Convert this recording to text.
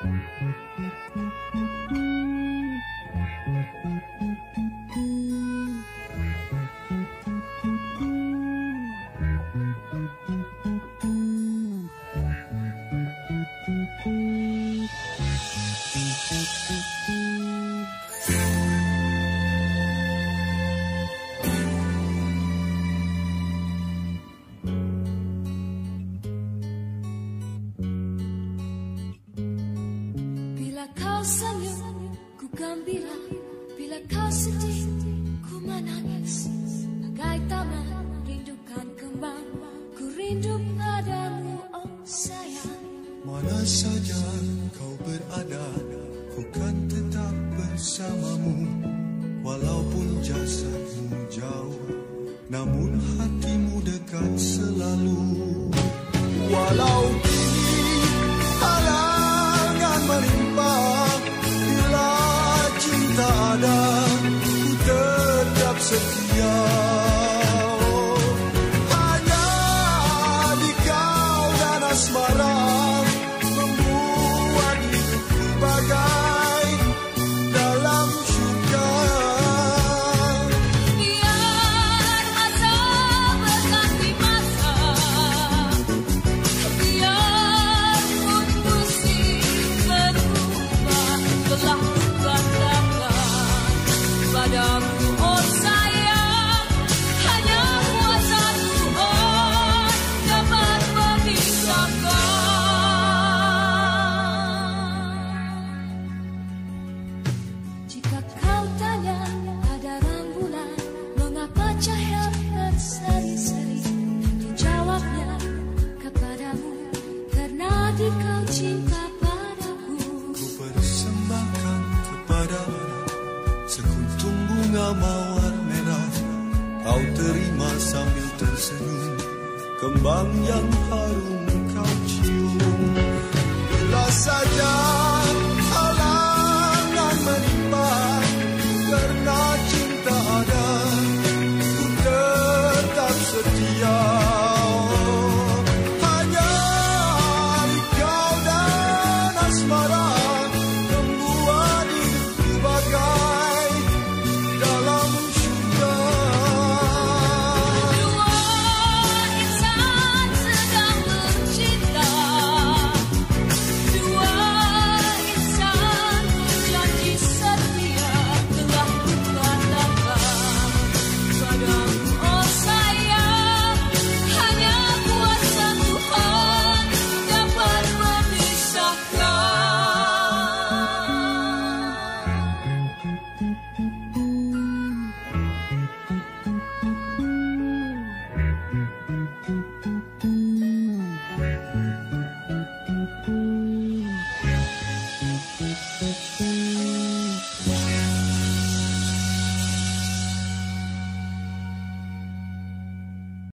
Bila kau senyum, ku gembira. Bila kau sedih, ku menangis. Bagai taman, rindukan kembang. Ku rindu padamu, oh sayang. Mana saja kau berada, ku kan tetap bersamamu. Walaupun jasadmu jauh, namun hatimu dekat selalu. Walau kini halangan menimpa, bila cinta ada, ku tetap setia. Hanya di kau dan asmara membuat hidupku bagai dalam syurga. Biar masa berganti masa, biarpun musim berubah, telah kukatakan padamu, oh sayang, hanya kuasa Tuhan dapat memisahkan. Jika kau tanya pada rembulan, mengapa cahaya berseri-seri, dijawabnya kepadamu, karena di kau cinta padaku. Ku persembahkan kepadamu sekuntum bunga mawar merah. Kau terima sambil tersenyum, kembang yang harum kau cium. Bila saja